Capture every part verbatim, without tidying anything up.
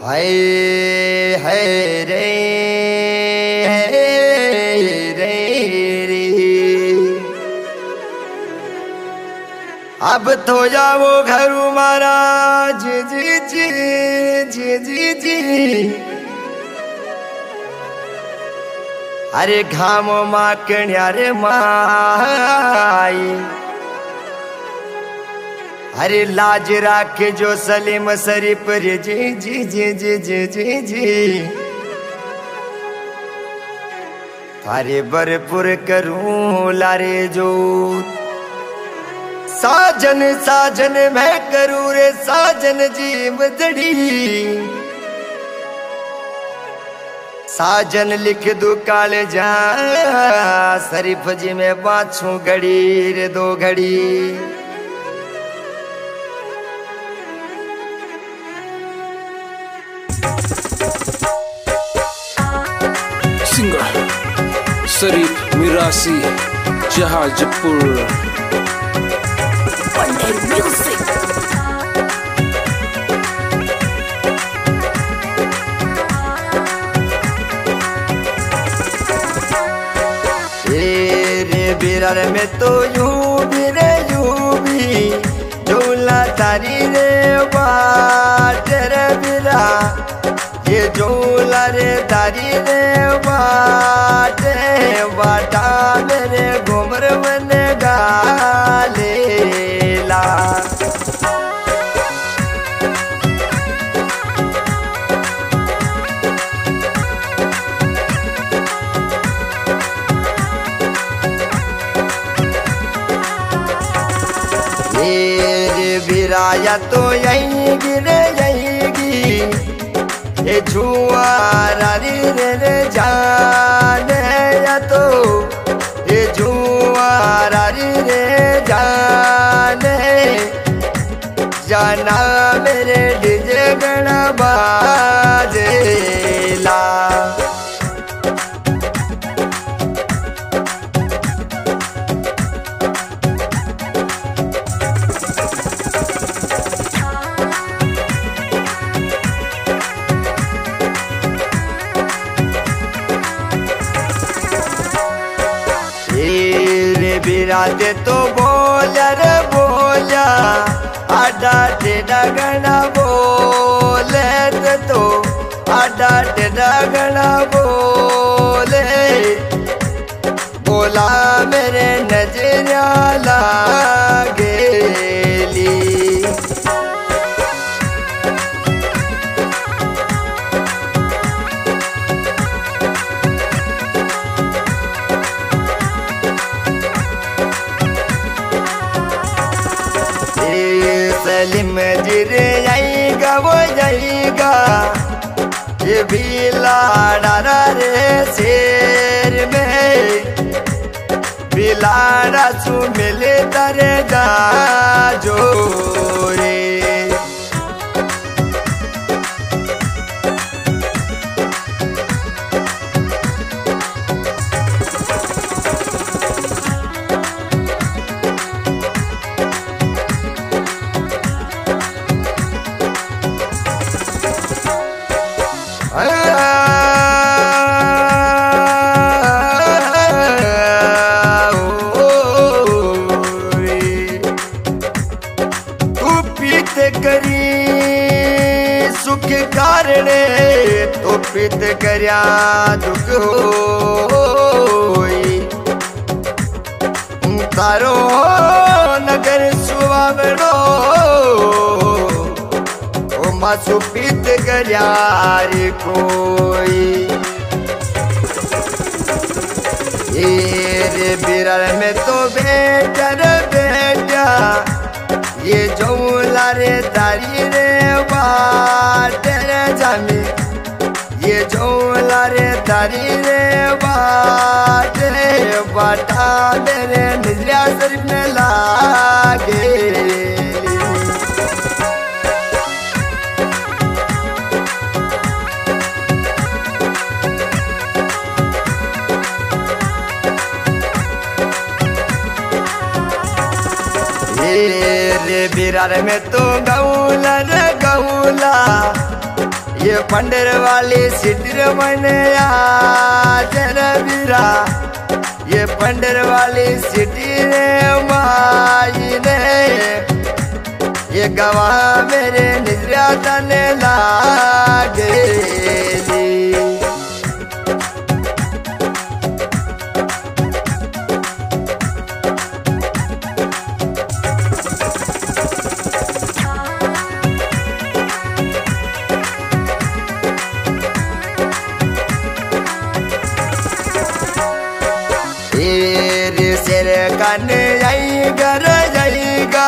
हाय हाय रे रे रे अब तो जाओ घर महाराज जी जी जी जी जी। अरे घामो माकण्या रे माई, अरे लाज राखे जो सलीम शरीफ रे जी जी जी जी जी जी जी। थारे भरपूर करूं लारे जो साजन साजन मैं करूं रे साजन जी मजड़ी। साजन लिख दू काले जा शरीफ जी में बाछू घड़ी रे दो घड़ी। Singer Sharif Mirasi Jahazpur music. बिरार में तो यूं भी रे यूं भी झूला तारी रे बाट रे बिरा। ये झूला रे तारी रे बाट बाटा मेरे घुमर मन गालेला। बिराया तो यही गिरे यही गी ये झुआरी रे रे जाने या तो ये झुआरी रे जाने जाना मेरे डीजे गणा बाजेला। बिराते तो बोला रे बोला आडा टेढ़ा गणा बोले तो आडा टेढ़ा गणा बोले। बोला मेरे नजरिया लागेली। सलीम जी रे आएगा वो जाएगा ये भी लाड़ा रे शेर में बिलाड़ा सु मिले तरे जा जो रे। करी सुख कारणे तो पित करया दुख होई। तारो नगर सुवावड़ो ओ मासु पित करया रे कोई। ये बिरल में तो बेटा रे बेटा ये झूला रे तारी रे बाट रे जामी। ये झूला रे तारी रे बाट रे बाटा मेरे निजरिया शरीफ में लागे। रे बिरार में तो गौला रे गौला ये पंडर वाली सिटर मैंने आजर बिरा ये पंडर वाली सिटी रे माई ने ये गवा मेरे निजरा तने लागे कने आई घर जाएगा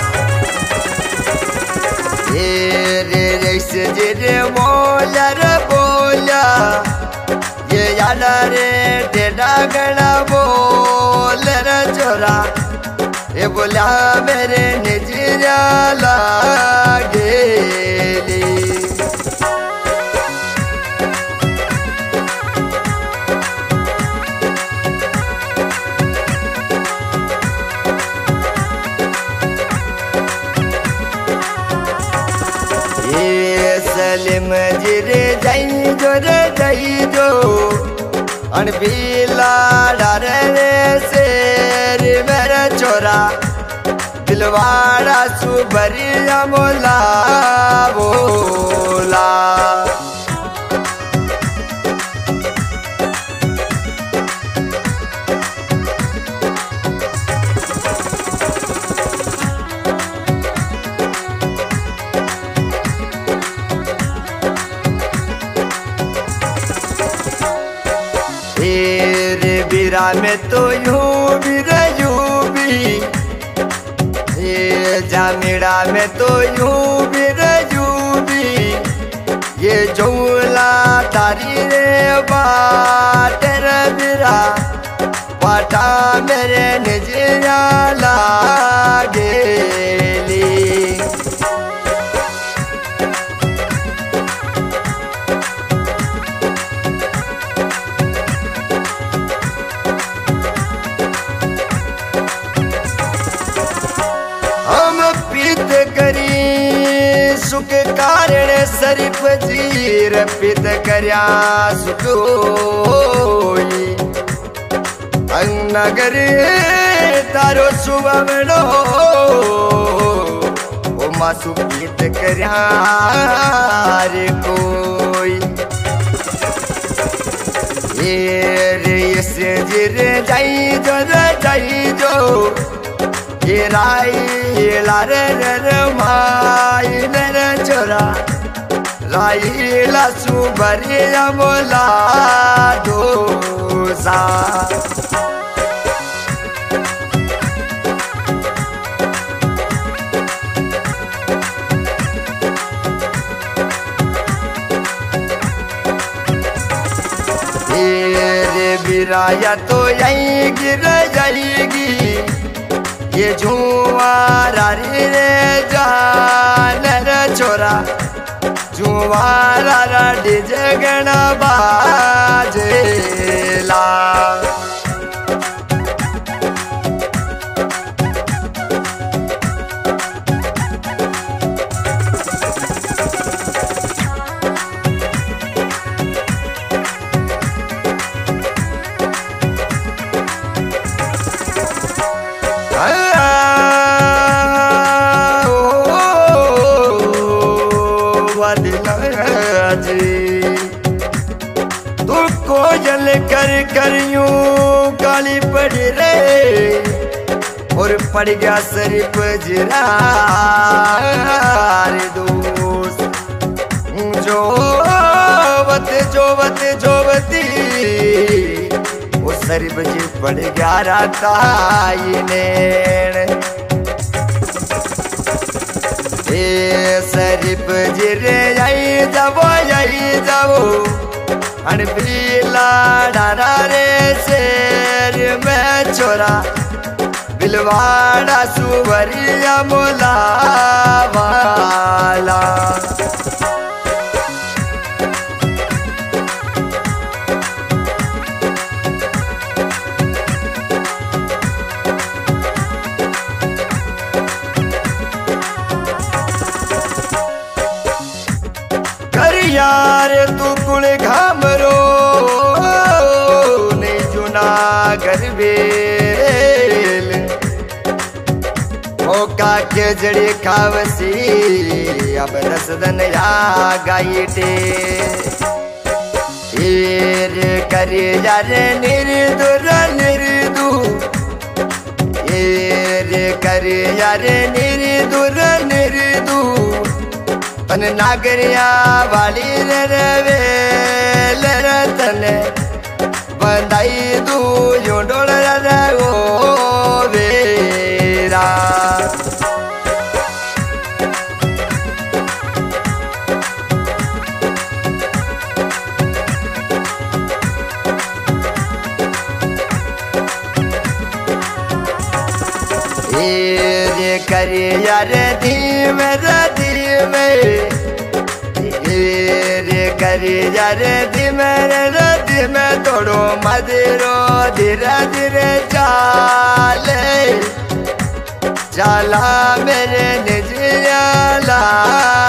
ये रे जैसे जिरे बोला रे बोला ये याद रे टेढ़ा गड़ा बोल रे चोरा ये बोला मेरे निजरा लागेली सलिम जिरे जाई जो रे जाई जो अनबीला डर रे शेर मेरा चोरा दिलवाड़ा सुबरिया मोला बोला बीरा में तो यूं भी यूं भी ये जामिड़ा में तो यूं भी यूं भी ये झूला तारी रे बाटर बीरा पाटा मेरे निजरा लागेली सुख कारण शरीफ जीर पित करया सुख नगर तारो सुबनो ओ मासु पीत करया रे कोई ये रे से जीर जाई जो जाई जो ये राई लारे रे माई मेरे चोरा राई ला सुबरिया मोला दोसा ये बिराया तो यही गिर जाएगी ये जुआरा रे जान रे छोरा जुआरा रे जगना बाजेला तू कोयल कर कर यूं काली पड़ी रे और पड़ गया शरीफ जरा रे दोस्त जो वत जो वत जो वती वो शरीफ जी पड़ गया राता ने शरीफ जिरे आई जाबो आई जाबो अनबीला डारा रे शेर में छोरा बिलवाड़ा सुबरिया मोला वाला यार तू कुल घामरो नहीं जूनागढ़ बेल ओ काके जड़ी खावसी अब रसदन या गाइटे एर करे यार निर्दुर निर्दु एर करे यार निर्दुर निर्दु तन नागरिया वाली रवे रतन बंदाई दू यो डोल रहो वेरा रे करे यार धीम धीम रे करे यार धीम धीम थोड़ो मधुरो धीरे धीरे चाले चाला मेरे निजियाला